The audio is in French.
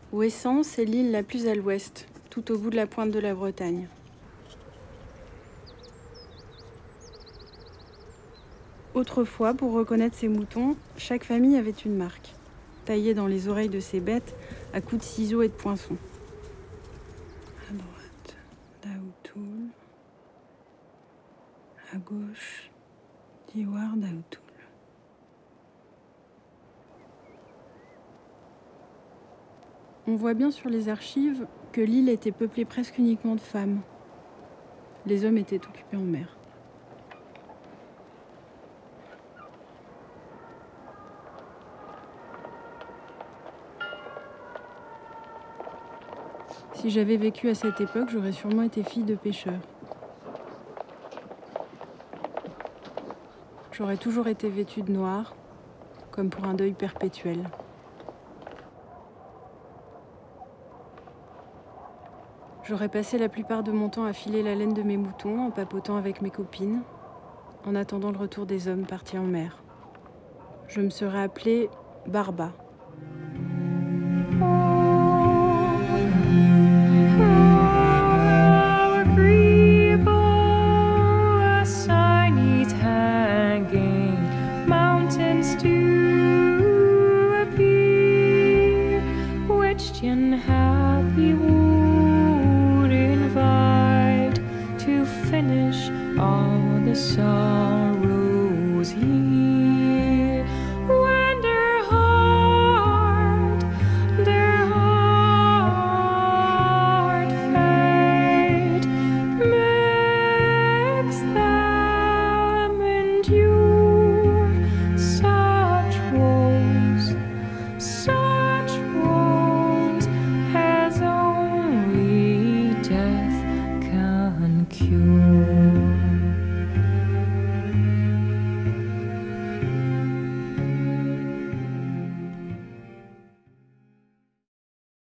Ouessant, c'est l'île la plus à l'ouest, tout au bout de la pointe de la Bretagne. Autrefois, pour reconnaître ses moutons, chaque famille avait une marque, taillée dans les oreilles de ses bêtes à coups de ciseaux et de poinçons. À droite, Daoutoul. À gauche, Diwar Daoutoul. On voit bien sur les archives que l'île était peuplée presque uniquement de femmes. Les hommes étaient occupés en mer. Si j'avais vécu à cette époque, j'aurais sûrement été fille de pêcheur. J'aurais toujours été vêtue de noir, comme pour un deuil perpétuel. J'aurais passé la plupart de mon temps à filer la laine de mes moutons en papotant avec mes copines, en attendant le retour des hommes partis en mer. Je me serais appelée Barba. All the sorrows here, when their heart fate makes them endure such woes as only death can cure.